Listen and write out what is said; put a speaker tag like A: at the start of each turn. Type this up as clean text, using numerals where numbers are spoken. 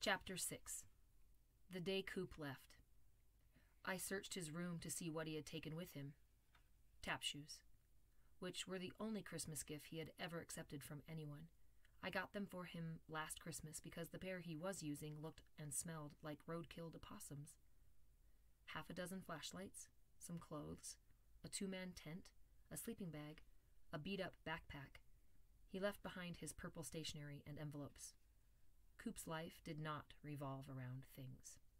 A: Chapter 6. The day Coop left. I searched his room to see what he had taken with him. Tap shoes, which were the only Christmas gift he had ever accepted from anyone. I got them for him last Christmas because the pair he was using looked and smelled like road-killed opossums. Half a dozen flashlights, some clothes, a two-man tent, a sleeping bag, a beat-up backpack. He left behind his purple stationery and envelopes. Coop's life did not revolve around things.